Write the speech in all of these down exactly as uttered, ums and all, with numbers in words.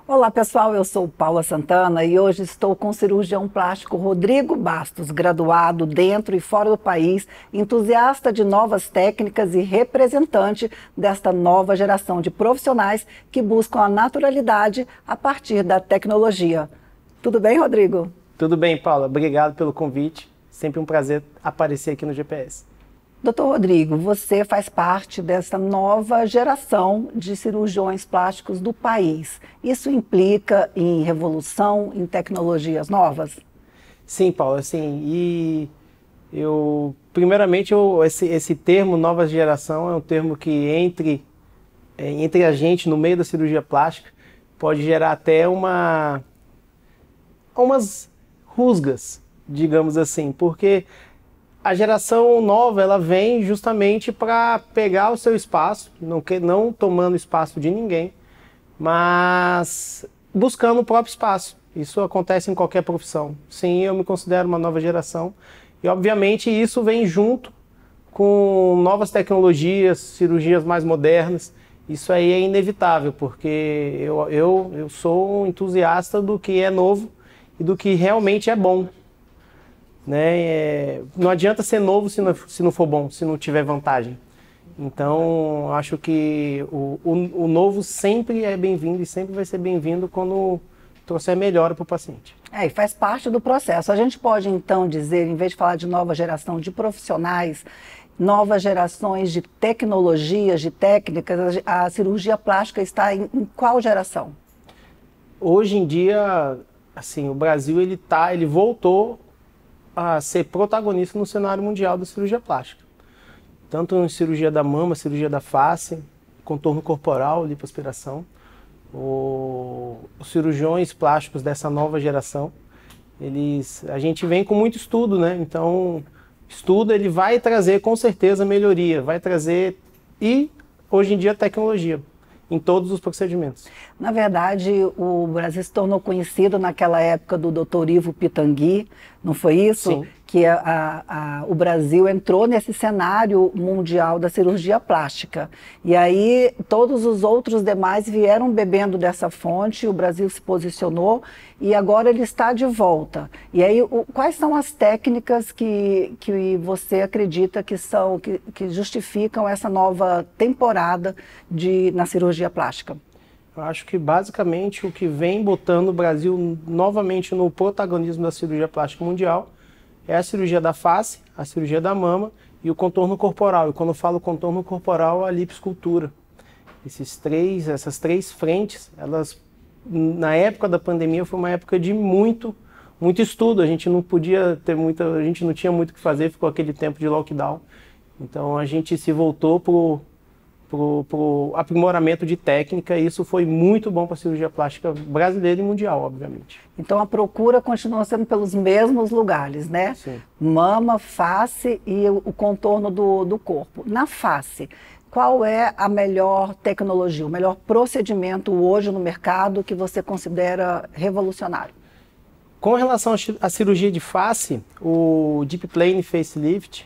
Olá pessoal, eu sou Paula Santana e hoje estou com o cirurgião plástico Rodrigo Bastos, graduado dentro e fora do país, entusiasta de novas técnicas e representante desta nova geração de profissionais que buscam a naturalidade a partir da tecnologia. Tudo bem, Rodrigo? Tudo bem, Paula. Obrigado pelo convite. Sempre um prazer aparecer aqui no G P S. doutor Rodrigo, você faz parte dessa nova geração de cirurgiões plásticos do país. Isso implica em revolução, em tecnologias novas? Sim, Paula, sim. E eu, primeiramente, eu, esse, esse termo nova geração é um termo que entre, entre a gente, no meio da cirurgia plástica, pode gerar até uma, umas rusgas, digamos assim, porque a geração nova, ela vem justamente para pegar o seu espaço, não, que, não tomando espaço de ninguém, mas buscando o próprio espaço. Isso acontece em qualquer profissão. Sim, eu me considero uma nova geração e, obviamente, isso vem junto com novas tecnologias, cirurgias mais modernas. Isso aí é inevitável, porque eu, eu, eu sou um entusiasta do que é novo e do que realmente é bom. Né? É, não adianta ser novo se não, se não for bom, se não tiver vantagem. Então, acho que o, o, o novo sempre é bem-vindo e sempre vai ser bem-vindo quando trouxer melhora para o paciente. É, e faz parte do processo. A gente pode, então, dizer, em vez de falar de nova geração de profissionais, novas gerações de tecnologias, de técnicas, a, a cirurgia plástica está em, em qual geração? Hoje em dia, assim, o Brasil ele tá, ele voltou a ser protagonista no cenário mundial da cirurgia plástica. Tanto em cirurgia da mama, cirurgia da face, contorno corporal, lipoaspiração. O, os cirurgiões plásticos dessa nova geração, eles, a gente vem com muito estudo, né? Então, estudo ele vai trazer com certeza melhoria, vai trazer e hoje em dia tecnologia em todos os procedimentos. Na verdade, o Brasil se tornou conhecido naquela época do doutor Ivo Pitangui, não foi isso? Sim. Que a, a, o Brasil entrou nesse cenário mundial da cirurgia plástica. E aí todos os outros demais vieram bebendo dessa fonte, o Brasil se posicionou e agora ele está de volta. E aí o, quais são as técnicas que, que você acredita que, são, que, que justificam essa nova temporada de, na cirurgia plástica? Eu acho que basicamente o que vem botando o Brasil novamente no protagonismo da cirurgia plástica mundial é a cirurgia da face, a cirurgia da mama e o contorno corporal. E quando eu falo contorno corporal, a lipoescultura. Esses três, essas três frentes, elas na época da pandemia foi uma época de muito, muito estudo. A gente não podia ter muita, a gente não tinha muito o que fazer, ficou aquele tempo de lockdown. Então a gente se voltou pro para o aprimoramento de técnica, e isso foi muito bom para a cirurgia plástica brasileira e mundial, obviamente. Então a procura continua sendo pelos mesmos lugares, né? Sim. Mama, face e o contorno do, do corpo. Na face, qual é a melhor tecnologia, o melhor procedimento hoje no mercado que você considera revolucionário? Com relação à cirurgia de face, o Deep Plane Facelift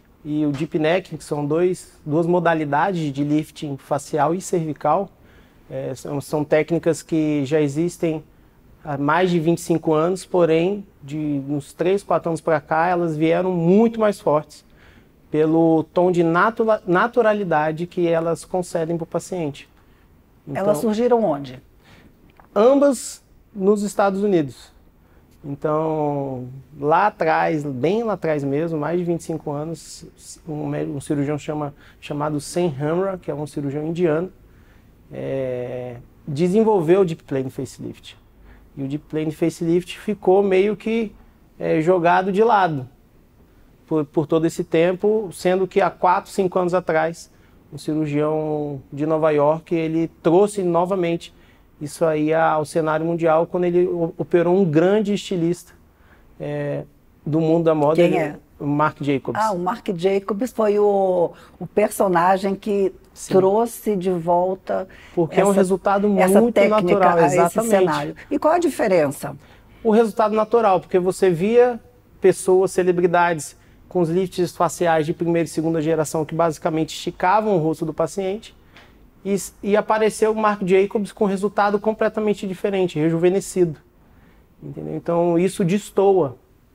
e o Deep Neck, que são dois, duas modalidades de lifting facial e cervical, é, são, são técnicas que já existem há mais de vinte e cinco anos, porém, de uns três, quatro anos para cá, elas vieram muito mais fortes pelo tom de natura, naturalidade que elas concedem para o paciente. Então, elas surgiram onde? Ambas nos Estados Unidos. Então, lá atrás, bem lá atrás mesmo, mais de vinte e cinco anos, um, um cirurgião chama, chamado Sen Hamra, que é um cirurgião indiano, é, desenvolveu o Deep Plane Facelift. E o Deep Plane Facelift ficou meio que é, jogado de lado por, por todo esse tempo, sendo que há quatro, cinco anos atrás, um cirurgião de Nova York, ele trouxe novamente isso aí ao cenário mundial, quando ele operou um grande estilista é, do mundo da moda. Quem é? O Marc Jacobs. Ah, o Marc Jacobs foi o, o personagem que Sim. trouxe de volta Porque essa, é um resultado essa muito técnica natural, a exatamente. Esse cenário. E qual a diferença? O resultado natural, porque você via pessoas, celebridades, com os lifts faciais de primeira e segunda geração que basicamente esticavam o rosto do paciente, e, e apareceu o Marc Jacobs com resultado completamente diferente, rejuvenescido. Entendeu? Então isso destoa.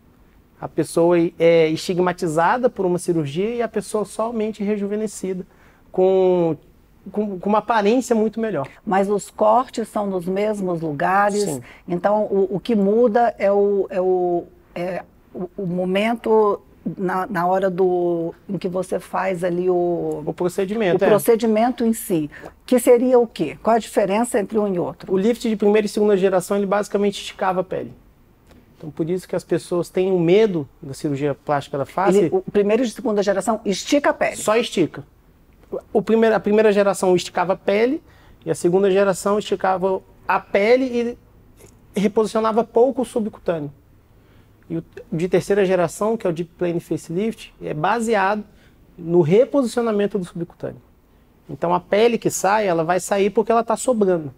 A pessoa é estigmatizada por uma cirurgia e a pessoa somente rejuvenescida, com, com, com uma aparência muito melhor. Mas os cortes são nos mesmos lugares, Sim. Então o, o que muda é o, é o, é o, o momento na, na hora do, em que você faz ali o, o procedimento. O é. procedimento em si, que seria o quê? Qual a diferença entre um e outro? O lift de primeira e segunda geração, ele basicamente esticava a pele. Então, por isso que as pessoas têm um medo da cirurgia plástica da face. Ele, o primeiro e segunda geração estica a pele? Só estica. O primeiro, a primeira geração esticava a pele e a segunda geração esticava a pele e reposicionava pouco o subcutâneo. E o de terceira geração, que é o Deep Plane Facelift, é baseado no reposicionamento do subcutâneo. Então, a pele que sai, ela vai sair porque ela está sobrando.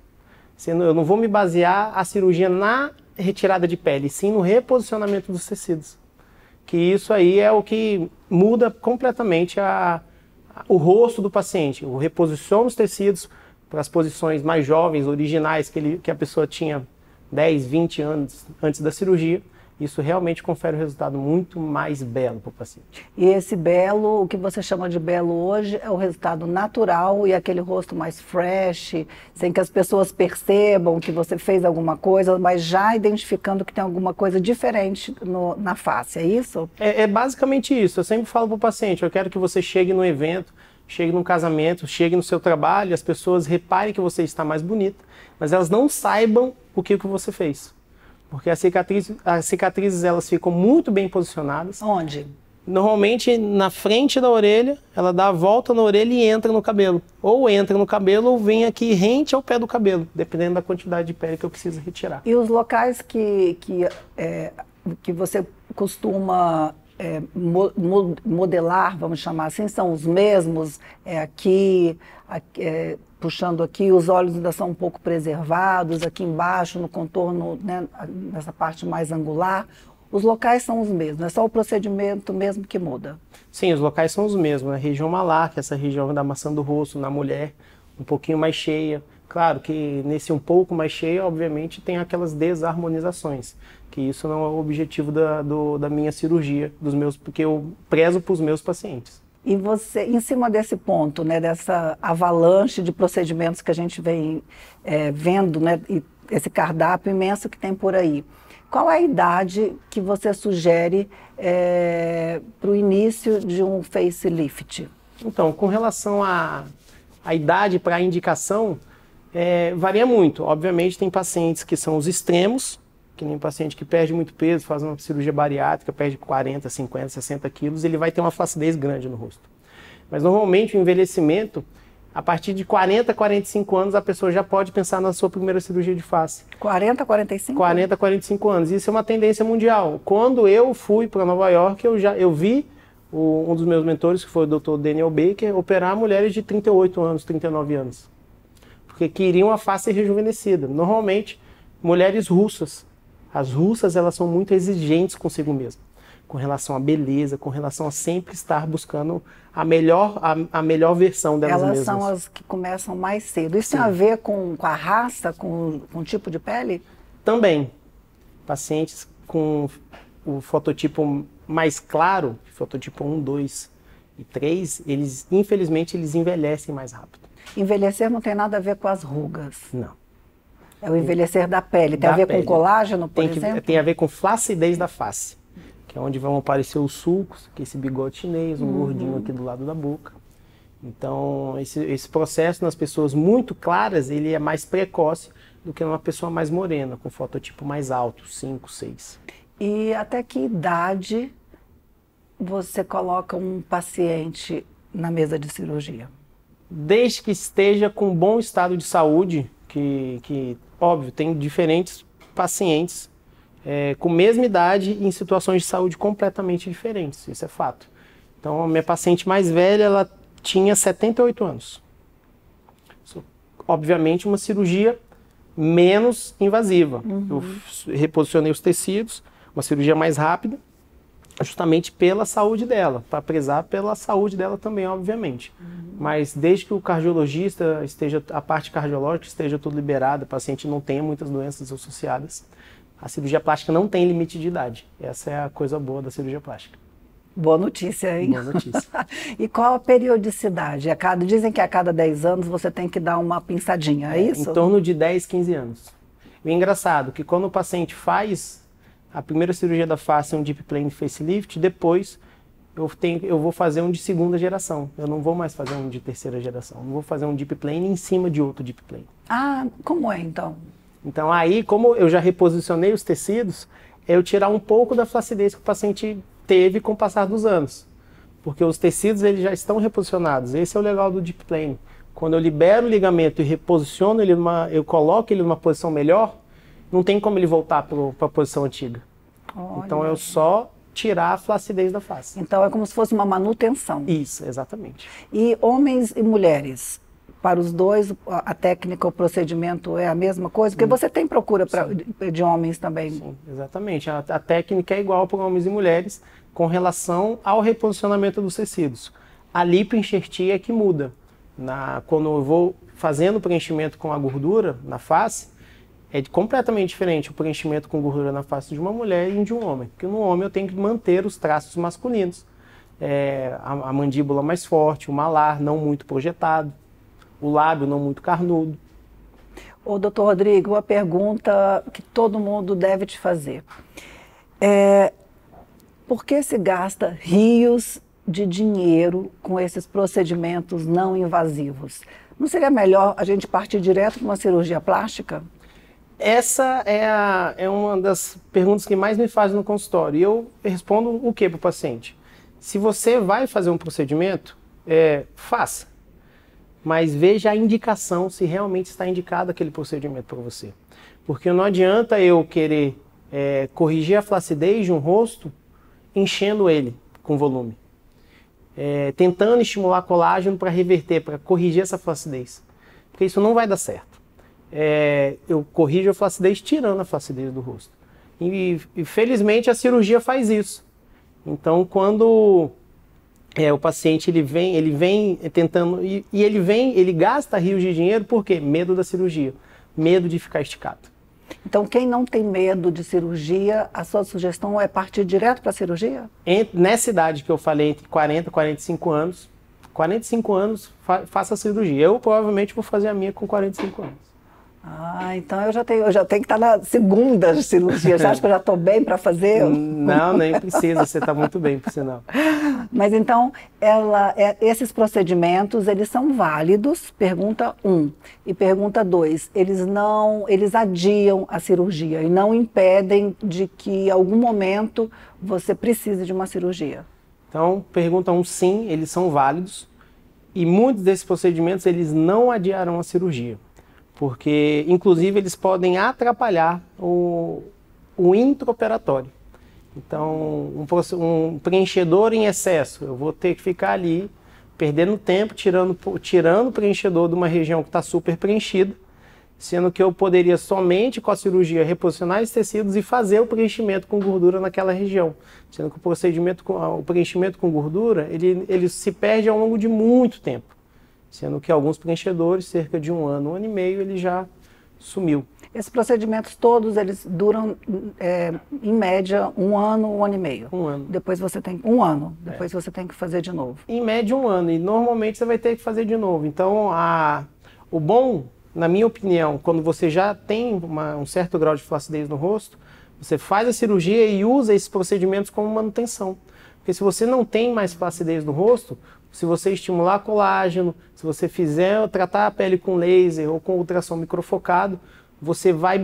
Eu não vou me basear a cirurgia na retirada de pele, sim no reposicionamento dos tecidos. Que isso aí é o que muda completamente a, a, o rosto do paciente. Eu reposiciono os tecidos para as posições mais jovens, originais, que, ele, que a pessoa tinha dez, vinte anos antes da cirurgia. Isso realmente confere um resultado muito mais belo para o paciente. E esse belo, o que você chama de belo hoje, é o resultado natural e aquele rosto mais fresh, sem que as pessoas percebam que você fez alguma coisa, mas já identificando que tem alguma coisa diferente no, na face, é isso? É, é basicamente isso. Eu sempre falo para o paciente, eu quero que você chegue no evento, chegue num casamento, chegue no seu trabalho, as pessoas reparem que você está mais bonita, mas elas não saibam o que, que você fez. Porque as cicatrizes, as cicatrizes elas ficam muito bem posicionadas. Onde? Normalmente na frente da orelha, ela dá a volta na orelha e entra no cabelo. Ou entra no cabelo ou vem aqui rente ao pé do cabelo, dependendo da quantidade de pele que eu preciso retirar. E os locais que, que, é, que você costuma é, mo, mo, modelar, vamos chamar assim, são os mesmos? É, aqui, aqui é, puxando aqui, os olhos ainda são um pouco preservados, aqui embaixo, no contorno, né, nessa parte mais angular. Os locais são os mesmos, é só o procedimento mesmo que muda? Sim, os locais são os mesmos. A região malar, que é essa região da maçã do rosto, na mulher, um pouquinho mais cheia. Claro que nesse um pouco mais cheio, obviamente, tem aquelas desarmonizações, que isso não é o objetivo da, do, da minha cirurgia, dos meus, porque eu prezo para os meus pacientes. E você, em cima desse ponto, né, dessa avalanche de procedimentos que a gente vem é, vendo, né, e esse cardápio imenso que tem por aí, qual a idade que você sugere é, para o início de um facelift? Então, com relação à, à idade para a indicação, é, varia muito. Obviamente, tem pacientes que são os extremos, que nem um paciente que perde muito peso, faz uma cirurgia bariátrica, perde quarenta, cinquenta, sessenta quilos, ele vai ter uma flacidez grande no rosto. Mas normalmente o envelhecimento, a partir de quarenta, quarenta e cinco anos, a pessoa já pode pensar na sua primeira cirurgia de face. quarenta, quarenta e cinco? quarenta, quarenta e cinco anos. Isso é uma tendência mundial. Quando eu fui para Nova York, eu, já, eu vi o, um dos meus mentores, que foi o doutor Daniel Baker, operar mulheres de trinta e oito anos, trinta e nove anos. Porque queriam a face rejuvenescida. Normalmente, mulheres russas. As russas, elas são muito exigentes consigo mesmas, com relação à beleza, com relação a sempre estar buscando a melhor, a, a melhor versão delas Elas mesmas. Elas são as que começam mais cedo. Isso Sim. tem a ver com, com a raça, com, com o tipo de pele? Também. Pacientes com o fototipo mais claro, fototipo um, dois e três, eles, infelizmente, eles envelhecem mais rápido. Envelhecer não tem nada a ver com as rugas? Não. É o envelhecer da pele. Tem da a ver pele. com colágeno, por tem que, exemplo? Tem a ver com flacidez da face, que é onde vão aparecer os sulcos, que é esse bigode chinês, um uhum. gordinho aqui do lado da boca. Então, esse, esse processo nas pessoas muito claras, ele é mais precoce do que numa pessoa mais morena, com fototipo mais alto, cinco, seis. E até que idade você coloca um paciente na mesa de cirurgia? Desde que esteja com bom estado de saúde, que, que óbvio, tem diferentes pacientes é, com mesma idade em situações de saúde completamente diferentes, isso é fato. Então, a minha paciente mais velha, ela tinha setenta e oito anos. Isso, obviamente, uma cirurgia menos invasiva. Uhum. Eu reposicionei os tecidos, uma cirurgia mais rápida, justamente pela saúde dela, para prezar pela saúde dela também, obviamente. Uhum. Mas desde que o cardiologista esteja, a parte cardiológica esteja tudo liberada, o paciente não tenha muitas doenças associadas, a cirurgia plástica não tem limite de idade. Essa é a coisa boa da cirurgia plástica. Boa notícia, hein? Boa notícia. E qual a periodicidade? A cada, dizem que a cada dez anos você tem que dar uma pinçadinha, é, é isso? Em torno de dez, quinze anos. E é engraçado que quando o paciente faz a primeira cirurgia da face, um deep plane facelift, depois eu, tenho, eu vou fazer um de segunda geração. Eu não vou mais fazer um de terceira geração. Eu vou fazer um deep plane em cima de outro deep plane. Ah, como é então? Então aí, como eu já reposicionei os tecidos, é eu tirar um pouco da flacidez que o paciente teve com o passar dos anos. Porque os tecidos eles já estão reposicionados. Esse é o legal do deep plane. Quando eu libero o ligamento e reposiciono ele numa, eu coloco ele numa posição melhor, não tem como ele voltar para a posição antiga. Olha. Então eu só tirar a flacidez da face. Então é como se fosse uma manutenção. Isso, exatamente. E homens e mulheres? Para os dois, a técnica, o procedimento é a mesma coisa? Porque você tem procura pra, de, de homens também. Sim, exatamente. A, a técnica é igual para homens e mulheres com relação ao reposicionamento dos tecidos. A lipoenxertia é que muda. Na, quando eu vou fazendo o preenchimento com a gordura na face, é completamente diferente o preenchimento com gordura na face de uma mulher e de um homem. Porque no homem eu tenho que manter os traços masculinos. É, a, a mandíbula mais forte, o malar não muito projetado, o lábio não muito carnudo. Ô, doutor Rodrigo, uma pergunta que todo mundo deve te fazer. É, por que se gasta rios de dinheiro com esses procedimentos não invasivos? Não seria melhor a gente partir direto para uma cirurgia plástica? Essa é, a, é uma das perguntas que mais me fazem no consultório. E eu respondo o que para o paciente? Se você vai fazer um procedimento, é, faça. Mas veja a indicação, se realmente está indicado aquele procedimento para você. Porque não adianta eu querer é, corrigir a flacidez de um rosto enchendo ele com volume. É, tentando estimular colágeno para reverter, para corrigir essa flacidez. Porque isso não vai dar certo. É, eu corrijo a flacidez tirando a flacidez do rosto. E, e felizmente a cirurgia faz isso. Então quando é, o paciente ele vem, ele vem tentando, e, e ele vem, ele gasta rios de dinheiro, por quê? Medo da cirurgia, medo de ficar esticado. Então quem não tem medo de cirurgia, a sua sugestão é partir direto para a cirurgia? Ent, nessa idade que eu falei, entre quarenta e quarenta e cinco anos, quarenta e cinco anos, fa faça a cirurgia. Eu provavelmente vou fazer a minha com quarenta e cinco anos. Ah, então eu já tenho, eu já tenho que estar na segunda cirurgia. Você acha que eu já estou bem para fazer? Não, nem precisa, você está muito bem, por sinal. Mas então, ela, é, esses procedimentos, eles são válidos? Pergunta um. E pergunta dois, eles não, eles adiam a cirurgia e não impedem de que em algum momento você precise de uma cirurgia? Então, pergunta um, sim, eles são válidos. E muitos desses procedimentos, eles não adiarão a cirurgia. Porque, inclusive, eles podem atrapalhar o, o intraoperatório. Então, um, um preenchedor em excesso, eu vou ter que ficar ali, perdendo tempo, tirando, tirando o preenchedor de uma região que está super preenchida, sendo que eu poderia somente, com a cirurgia, reposicionar esses tecidos e fazer o preenchimento com gordura naquela região. Sendo que o procedimento, com, o preenchimento com gordura, ele, ele se perde ao longo de muito tempo. Sendo que alguns preenchedores, cerca de um ano, um ano e meio, ele já sumiu. Esses procedimentos todos, eles duram, é, em média, um ano, um ano e meio? Um ano. Depois você tem, um ano, depois é. você tem que fazer de novo? Em média, um ano, e normalmente você vai ter que fazer de novo. Então, a, o bom, na minha opinião, quando você já tem uma, um certo grau de flacidez no rosto, você faz a cirurgia e usa esses procedimentos como manutenção. Porque se você não tem mais flacidez no rosto, se você estimular colágeno, se você fizer tratar a pele com laser ou com ultrassom microfocado, você vai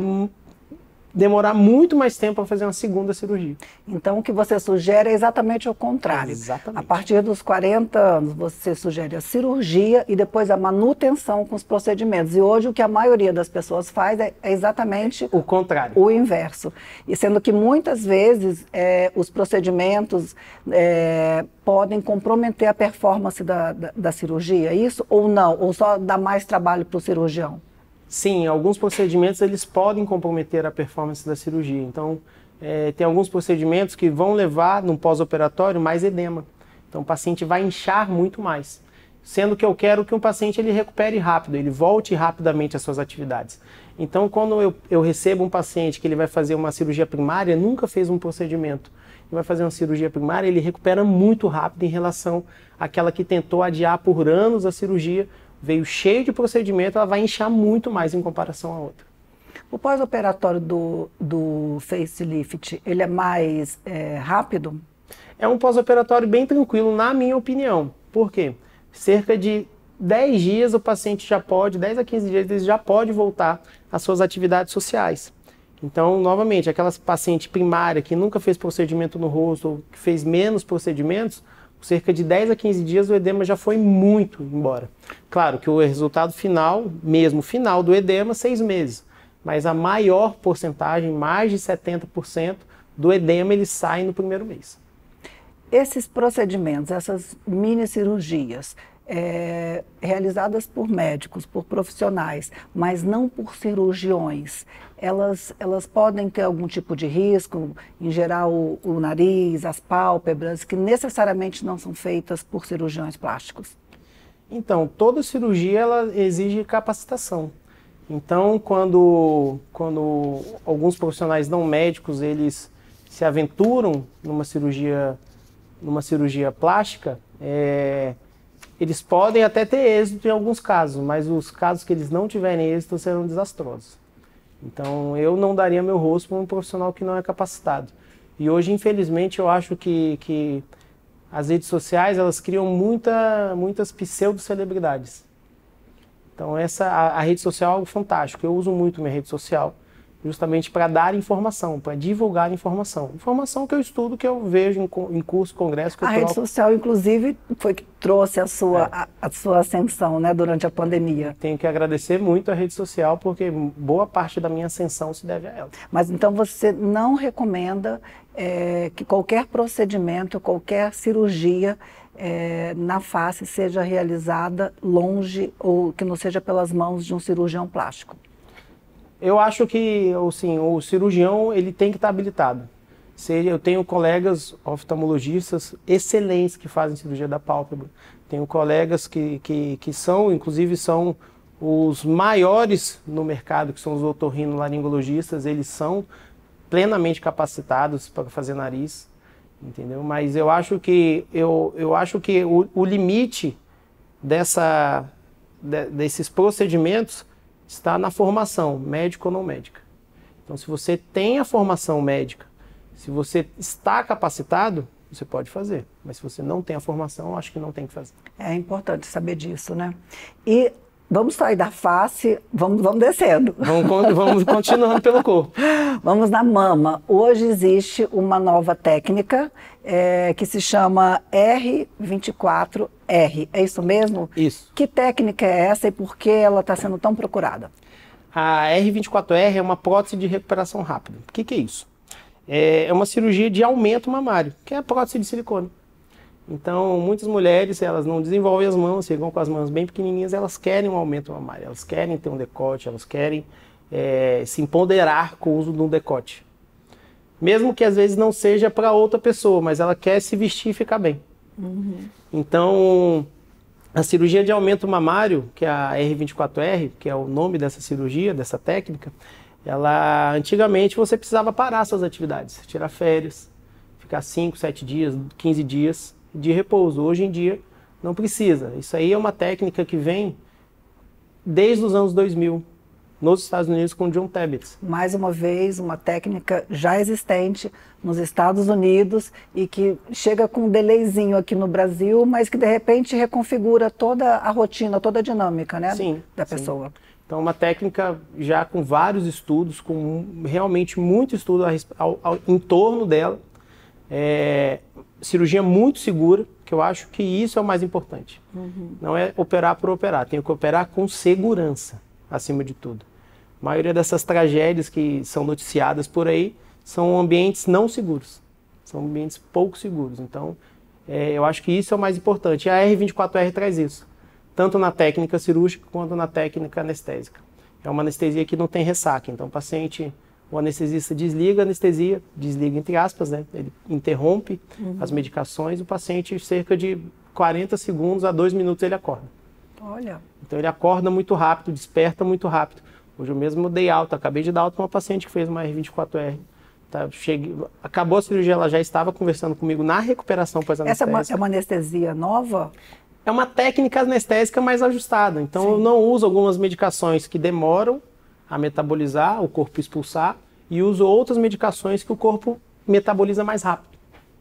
demorar muito mais tempo para fazer uma segunda cirurgia. Então o que você sugere é exatamente o contrário. Exatamente. A partir dos quarenta anos você sugere a cirurgia e depois a manutenção com os procedimentos. E hoje o que a maioria das pessoas faz é exatamente o contrário. O inverso. E sendo que muitas vezes é, os procedimentos é, podem comprometer a performance da, da, da cirurgia, isso ou não? Ou só dá mais trabalho para o cirurgião? Sim, alguns procedimentos eles podem comprometer a performance da cirurgia. Então, é, tem alguns procedimentos que vão levar, no pós-operatório, mais edema. Então o paciente vai inchar muito mais. Sendo que eu quero que um paciente ele recupere rápido, ele volte rapidamente às suas atividades. Então, quando eu, eu recebo um paciente que ele vai fazer uma cirurgia primária, nunca fez um procedimento, e vai fazer uma cirurgia primária, ele recupera muito rápido em relação àquela que tentou adiar por anos a cirurgia, veio cheio de procedimento, ela vai inchar muito mais em comparação à outra. O pós-operatório do, do facelift, ele é mais é, rápido? É um pós-operatório bem tranquilo, na minha opinião. Por quê? Cerca de dez dias o paciente já pode, dez a quinze dias, ele já pode voltar às suas atividades sociais. Então, novamente, aquela paciente primária que nunca fez procedimento no rosto, ou que fez menos procedimentos, cerca de dez a quinze dias o edema já foi muito embora. Claro que o resultado final, mesmo final do edema, seis meses. Mas a maior porcentagem, mais de setenta por cento do edema, ele sai no primeiro mês. Esses procedimentos, essas mini cirurgias, é, realizadas por médicos, por profissionais, mas não por cirurgiões, elas, elas podem ter algum tipo de risco, em geral o, o nariz, as pálpebras, que necessariamente não são feitas por cirurgiões plásticos? Então, toda cirurgia ela exige capacitação. Então, quando, quando alguns profissionais não médicos, eles se aventuram numa cirurgia numa cirurgia plástica, é, eles podem até ter êxito em alguns casos, mas os casos que eles não tiverem êxito serão desastrosos. Então, eu não daria meu rosto para um profissional que não é capacitado. E hoje, infelizmente, eu acho que, que as redes sociais, elas criam muita, muitas pseudo-celebridades. Então, essa, a, a rede social é algo fantástico. Eu uso muito minha rede social, justamente para dar informação, para divulgar informação. Informação que eu estudo, que eu vejo em, em curso, congresso. Que a eu rede troco. social, inclusive, foi que trouxe a sua, É. a, a sua ascensão, né, durante a pandemia. Tenho que agradecer muito a rede social, porque boa parte da minha ascensão se deve a ela. Mas então você não recomenda é, que qualquer procedimento, qualquer cirurgia é, na face seja realizada longe ou que não seja pelas mãos de um cirurgião plástico? Eu acho que assim, o cirurgião ele tem que estar habilitado. Eu tenho colegas oftalmologistas excelentes que fazem cirurgia da pálpebra. Tenho colegas que, que, que são, inclusive, são os maiores no mercado, que são os otorrinolaringologistas. Eles são plenamente capacitados para fazer nariz, entendeu? Mas eu acho que, eu, eu acho que o, o limite dessa, de, desses procedimentos está na formação, médica ou não médica. Então, se você tem a formação médica, se você está capacitado, você pode fazer. Mas se você não tem a formação, eu acho que não tem que fazer. É importante saber disso, né? E vamos sair da face, vamos, vamos descendo. Vamos, vamos continuando pelo corpo. Vamos na mama. Hoje existe uma nova técnica é, que se chama R vinte e quatro R. É isso mesmo? Isso. Que técnica é essa e por que ela está sendo tão procurada? A R vinte e quatro R é uma prótese de recuperação rápida. O que, que é isso? É uma cirurgia de aumento mamário, que é a prótese de silicone. Então, muitas mulheres, elas não desenvolvem as mãos, ficam com as mãos bem pequenininhas, elas querem um aumento mamário, elas querem ter um decote, elas querem é, se empoderar com o uso de um decote. Mesmo que às vezes não seja para outra pessoa, mas ela quer se vestir e ficar bem. Uhum. Então, a cirurgia de aumento mamário, que é a R vinte e quatro R, que é o nome dessa cirurgia, dessa técnica, ela, antigamente você precisava parar suas atividades, tirar férias, ficar cinco, sete dias, quinze dias de repouso. Hoje em dia não precisa. Isso aí é uma técnica que vem desde os anos dois mil, nos Estados Unidos com John Tabitz. Mais uma vez, uma técnica já existente nos Estados Unidos e que chega com um delayzinho aqui no Brasil, mas que de repente reconfigura toda a rotina, toda a dinâmica, né, sim, da sim. pessoa. Então, uma técnica já com vários estudos, com realmente muito estudo ao, ao, em torno dela. É, cirurgia muito segura, que eu acho que isso é o mais importante. Uhum. Não é operar por operar, tem que operar com segurança, acima de tudo. A maioria dessas tragédias que são noticiadas por aí são ambientes não seguros, são ambientes pouco seguros. Então, é, eu acho que isso é o mais importante. E a R vinte e quatro R traz isso, tanto na técnica cirúrgica quanto na técnica anestésica. É uma anestesia que não tem ressaca, então o paciente o anestesista desliga a anestesia, desliga entre aspas, né? Ele interrompe uhum. as medicações, o paciente cerca de quarenta segundos a dois minutos ele acorda. Olha. Então ele acorda muito rápido, desperta muito rápido. Hoje eu mesmo dei alta, acabei de dar alta para uma paciente que fez uma R vinte e quatro R. Tá, cheguei, acabou a cirurgia, ela já estava conversando comigo na recuperação pós-anestésica. Essa é uma, é uma anestesia nova? É uma técnica anestésica mais ajustada. Então Sim. eu não uso algumas medicações que demoram a metabolizar, o corpo expulsar, e uso outras medicações que o corpo metaboliza mais rápido.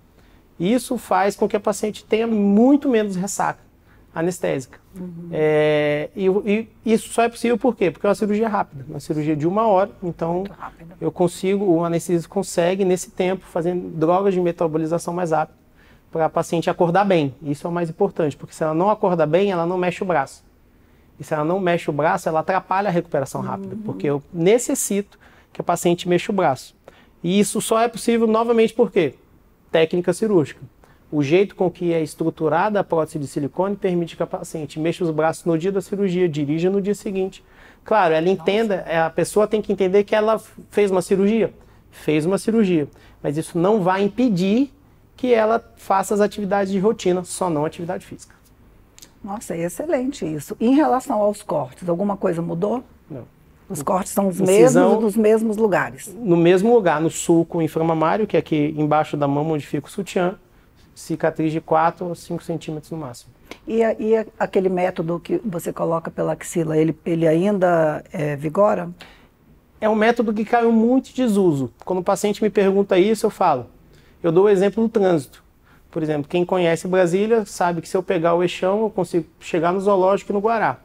Isso faz com que a paciente tenha muito menos ressaca anestésica. Uhum. É, e, e isso só é possível por quê? Porque é uma cirurgia rápida, uma cirurgia de uma hora, então eu consigo, o anestesista consegue nesse tempo fazer drogas de metabolização mais rápido para a paciente acordar bem. Isso é o mais importante, porque se ela não acorda bem, ela não mexe o braço. E se ela não mexe o braço, ela atrapalha a recuperação rápida, uhum. porque eu necessito que a paciente mexa o braço. E isso só é possível novamente por quê? Técnica cirúrgica. O jeito com que é estruturada a prótese de silicone permite que a paciente mexa os braços no dia da cirurgia, dirija no dia seguinte. Claro, ela entenda, a pessoa tem que entender que ela fez uma cirurgia. Fez uma cirurgia. Mas isso não vai impedir que ela faça as atividades de rotina, só não atividade física. Nossa, é excelente isso. Em relação aos cortes, alguma coisa mudou? Não. Os cortes são os Incisão, mesmos nos mesmos lugares? No mesmo lugar, no sulco inframamário, que é aqui embaixo da mama onde fica o sutiã, cicatriz de quatro a cinco centímetros no máximo. E, a, e a, aquele método que você coloca pela axila, ele, ele ainda é, vigora? É um método que caiu muito em desuso. Quando o paciente me pergunta isso, eu falo. Eu dou o exemplo do trânsito. Por exemplo, quem conhece Brasília sabe que se eu pegar o eixão, eu consigo chegar no zoológico e no Guará.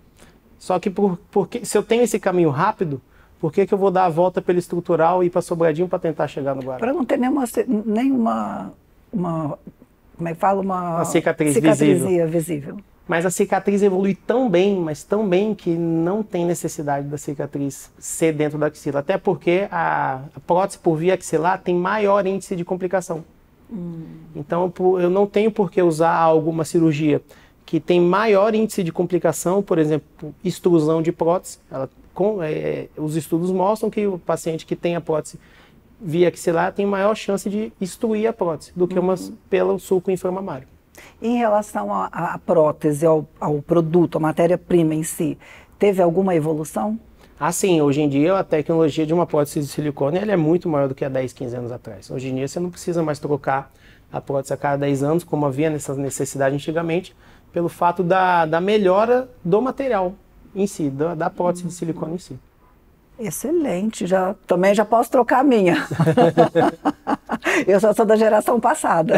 Só que por, porque, se eu tenho esse caminho rápido, por que, que eu vou dar a volta pela estrutural e ir para Sobradinho para tentar chegar no Guará? Para não ter nenhuma... nenhuma uma, como é que fala? Uma, uma cicatriz visível. visível. Mas a cicatriz evolui tão bem, mas tão bem que não tem necessidade da cicatriz ser dentro da axila. Até porque a, a prótese por via axilar tem maior índice de complicação. Hum. Então eu não tenho por que usar alguma cirurgia que tem maior índice de complicação, por exemplo, extrusão de prótese. Ela, com, é, os estudos mostram que o paciente que tem a prótese via axilar tem maior chance de extruir a prótese do que uma uhum. pelo sulco inframamário. Em relação à prótese, ao, ao produto, à matéria-prima em si, teve alguma evolução? Ah, sim. Hoje em dia a tecnologia de uma prótese de silicone ela é muito maior do que há dez, quinze anos atrás. Hoje em dia você não precisa mais trocar a prótese a cada dez anos, como havia nessa necessidade antigamente, pelo fato da, da melhora do material em si, da, da prótese uhum. de silicone em si. Excelente, já, também já posso trocar a minha. Eu só sou da geração passada.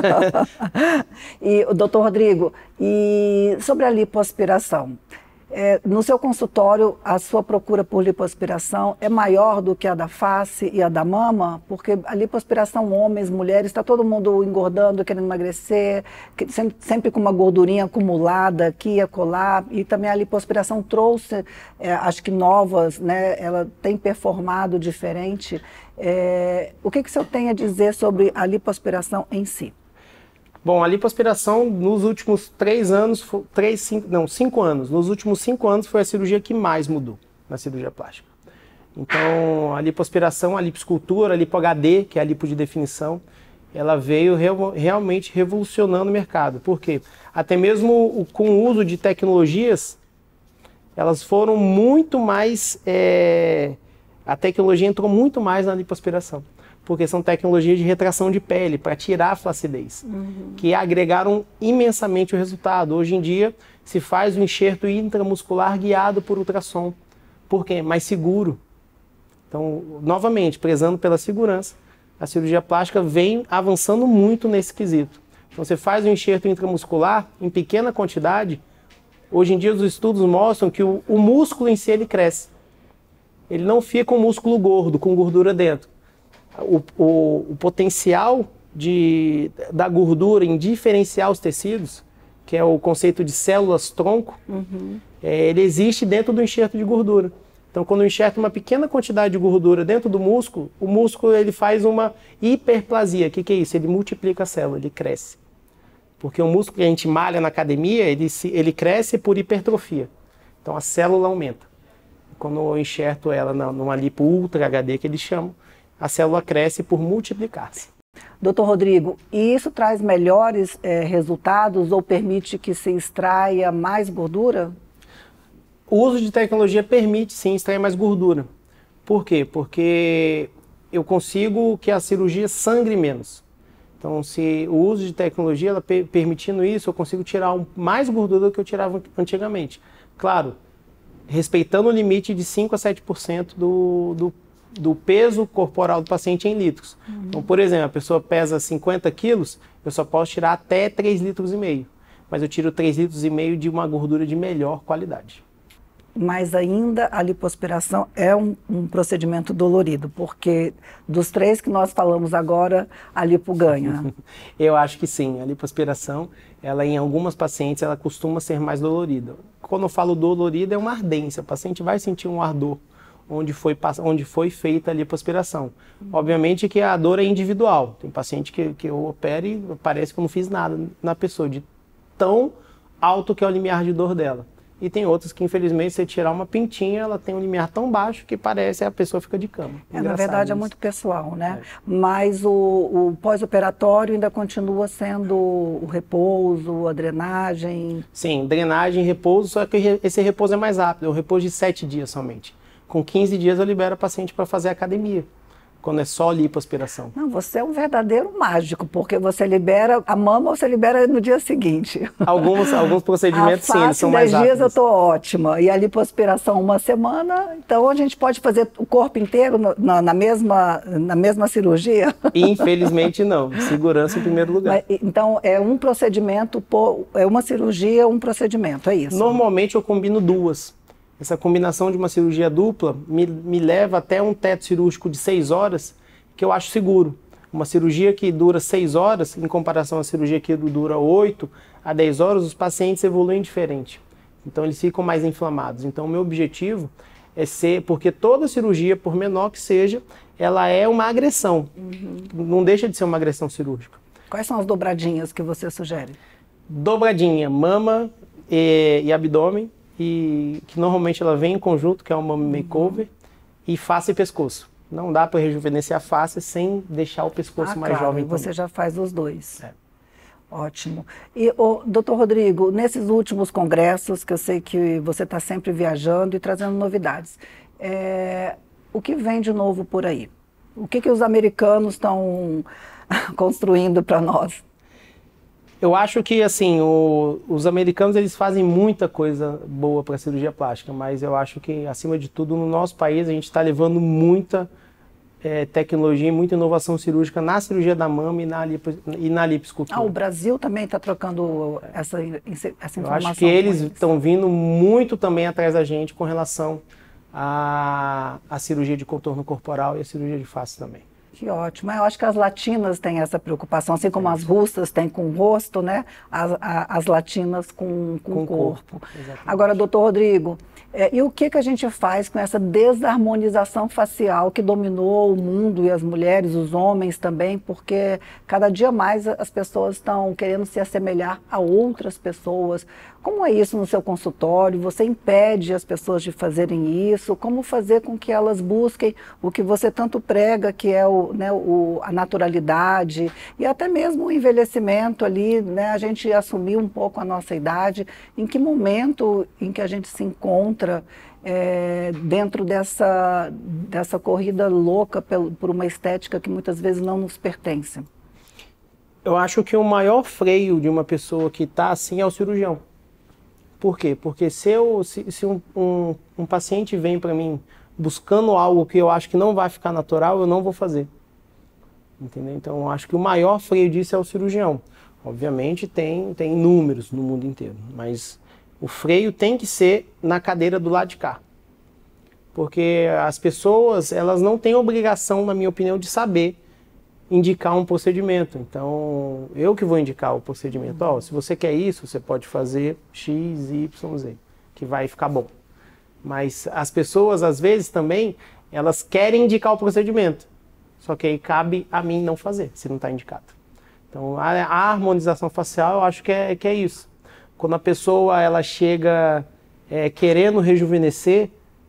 E, doutor Rodrigo, e sobre a lipoaspiração? É, no seu consultório, a sua procura por lipoaspiração é maior do que a da face e a da mama? Porque a lipoaspiração, homens, mulheres, está todo mundo engordando, querendo emagrecer, sempre, sempre com uma gordurinha acumulada aqui e acolá. E também a lipoaspiração trouxe, é, acho que novas, né? Ela tem performado diferente. É, o que, que o senhor tem a dizer sobre a lipoaspiração em si? Bom, a lipoaspiração nos últimos três anos, três, cinco, não, cinco anos, nos últimos cinco anos foi a cirurgia que mais mudou na cirurgia plástica. Então, a lipoaspiração, a lipoescultura, a lipo-H D, que é a lipo de definição, ela veio real, realmente revolucionando o mercado. Por quê? Até mesmo com o uso de tecnologias, elas foram muito mais, é, a tecnologia entrou muito mais na lipoaspiração. Porque são tecnologias de retração de pele, para tirar a flacidez, uhum. que agregaram imensamente o resultado. Hoje em dia, se faz o enxerto intramuscular guiado por ultrassom. Por quê? Mais seguro. Então, novamente, prezando pela segurança, a cirurgia plástica vem avançando muito nesse quesito. Então, você faz o enxerto intramuscular em pequena quantidade. Hoje em dia, os estudos mostram que o, o músculo em si ele cresce. Ele não fica um músculo gordo, com gordura dentro. O, o, o potencial de, da gordura em diferenciar os tecidos, que é o conceito de células-tronco, uhum. é, ele existe dentro do enxerto de gordura. Então, quando enxerta uma pequena quantidade de gordura dentro do músculo, o músculo ele faz uma hiperplasia. O que, que é isso? Ele multiplica a célula, ele cresce. Porque o músculo que a gente malha na academia, ele, se, ele cresce por hipertrofia. Então, a célula aumenta. quando eu enxerto ela numa lipo Ultra H D, que eles chamam, a célula cresce por multiplicar-se. Doutor Rodrigo, e isso traz melhores é, resultados ou permite que se extraia mais gordura? O uso de tecnologia permite, sim, extrair mais gordura. Por quê? Porque eu consigo que a cirurgia sangre menos. Então, se o uso de tecnologia, ela permitindo isso, eu consigo tirar um, mais gordura do que eu tirava antigamente. Claro, respeitando o limite de cinco a sete por cento do, do, do peso corporal do paciente em litros. Uhum. Então, por exemplo, a pessoa pesa cinquenta quilos, eu só posso tirar até três litros e meio. Mas eu tiro três litros e meio de uma gordura de melhor qualidade. Mas ainda a lipoaspiração é um, um procedimento dolorido, porque dos três que nós falamos agora, a lipo ganha. Eu acho que sim, a lipoaspiração, ela em algumas pacientes, ela costuma ser mais dolorida. Quando eu falo dolorida, é uma ardência, o paciente vai sentir um ardor onde foi, onde foi feita a lipoaspiração. Uhum. Obviamente que a dor é individual, tem paciente que, que eu opero e parece que eu não fiz nada na pessoa, de tão alto que é o limiar de dor dela. E tem outras que, infelizmente, se você tirar uma pintinha, ela tem um limiar tão baixo que parece que a pessoa fica de cama. É, na verdade, isso. É muito pessoal, né? É. Mas o, o pós-operatório ainda continua sendo o repouso, a drenagem? Sim, drenagem, repouso, só que esse repouso é mais rápido, é um repouso de sete dias somente. Com quinze dias eu libero o paciente para fazer academia, quando é só lipoaspiração. Não, você é um verdadeiro mágico, porque você libera a mama, você libera no dia seguinte. Alguns, alguns procedimentos, sim, eles são mais rápidos. dez dias eu estou ótima, e a lipoaspiração uma semana, então a gente pode fazer o corpo inteiro na, na, mesma, na mesma cirurgia? Infelizmente não, segurança em primeiro lugar. Mas, então é um procedimento, é uma cirurgia, um procedimento, é isso? Normalmente eu combino duas. Essa combinação de uma cirurgia dupla me, me leva até um teto cirúrgico de seis horas, que eu acho seguro. Uma cirurgia que dura seis horas, em comparação à cirurgia que dura oito a dez horas, os pacientes evoluem diferente. Então eles ficam mais inflamados. Então o meu objetivo é ser, porque toda cirurgia, por menor que seja, ela é uma agressão. Uhum. Não deixa de ser uma agressão cirúrgica. Quais são as dobradinhas que você sugere? Dobradinha, mama e, e abdômen. E que normalmente ela vem em conjunto, que é uma makeover, uhum. e face e pescoço. Não dá para rejuvenescer a face sem deixar o pescoço ah, mais claro, jovem. Você também. já faz os dois. É. Ótimo. E, oh, doutor Rodrigo, nesses últimos congressos, que eu sei que você está sempre viajando e trazendo novidades, é, o que vem de novo por aí? O que, que os americanos estão construindo para nós? Eu acho que, assim, o, os americanos, eles fazem muita coisa boa para a cirurgia plástica, mas eu acho que, acima de tudo, no nosso país, a gente está levando muita é, tecnologia e muita inovação cirúrgica na cirurgia da mama e na, lipo, e na lipoescultura. Ah, o Brasil também está trocando essa, essa informação. Eu acho que eles estão vindo muito também atrás da gente com relação à, à cirurgia de contorno corporal e a cirurgia de face também. Que ótimo. Eu acho que as latinas têm essa preocupação, assim como as russas têm com o rosto, né? As, a, as latinas com, com, com o corpo. corpo. Agora, doutor Rodrigo, é, e o que, que a gente faz com essa desarmonização facial que dominou o mundo e as mulheres, os homens também, porque cada dia mais as pessoas estão querendo se assemelhar a outras pessoas. Como é isso no seu consultório? Você impede as pessoas de fazerem isso? Como fazer com que elas busquem o que você tanto prega, que é o, né, o, a naturalidade e até mesmo o envelhecimento ali, né, a gente assumir um pouco a nossa idade? Em que momento em que a gente se encontra é, dentro dessa, dessa corrida louca pel, por uma estética que muitas vezes não nos pertence? Eu acho que o maior freio de uma pessoa que está assim é o cirurgião. Por quê? Porque se, eu, se, se um, um, um paciente vem para mim buscando algo que eu acho que não vai ficar natural, eu não vou fazer. Entendeu? Então, eu acho que o maior freio disso é o cirurgião. Obviamente, tem, tem números no mundo inteiro, mas o freio tem que ser na cadeira do lado de cá. Porque as pessoas, elas não têm obrigação, na minha opinião, de saber indicar um procedimento. Então, eu que vou indicar o procedimento. Ó, se você quer isso, você pode fazer X, Y, Z, que vai ficar bom. Mas as pessoas, às vezes, também, elas querem indicar o procedimento. Só que aí cabe a mim não fazer, se não está indicado. Então, a, a harmonização facial, eu acho que é, que é isso. Quando a pessoa ela chega é, querendo rejuvenescer,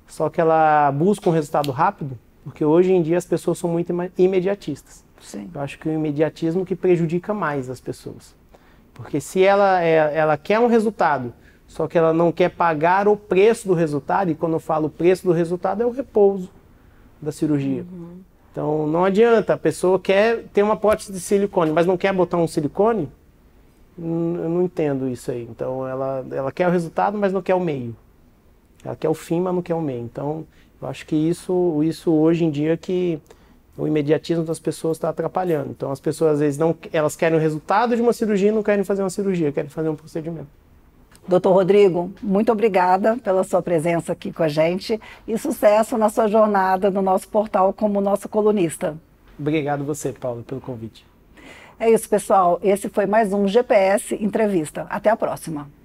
só que ela busca um resultado rápido, porque hoje em dia as pessoas são muito imediatistas. Sim. Eu acho que o imediatismo que prejudica mais as pessoas. Porque se ela, é, ela quer um resultado, só que ela não quer pagar o preço do resultado, e quando eu falo preço do resultado é o repouso da cirurgia. Uhum. Então não adianta, a pessoa quer ter uma prótese de silicone, mas não quer botar um silicone, eu não entendo isso aí. Então ela, ela quer o resultado, mas não quer o meio. Ela quer o fim, mas não quer o meio. Então eu acho que isso, isso hoje em dia que o imediatismo das pessoas está atrapalhando. Então as pessoas às vezes não, elas querem o resultado de uma cirurgia e não querem fazer uma cirurgia, querem fazer um procedimento. doutor Rodrigo, muito obrigada pela sua presença aqui com a gente e sucesso na sua jornada no nosso portal como nosso colunista. Obrigado você, Paulo, pelo convite. É isso, pessoal. Esse foi mais um G P S Entrevista. Até a próxima.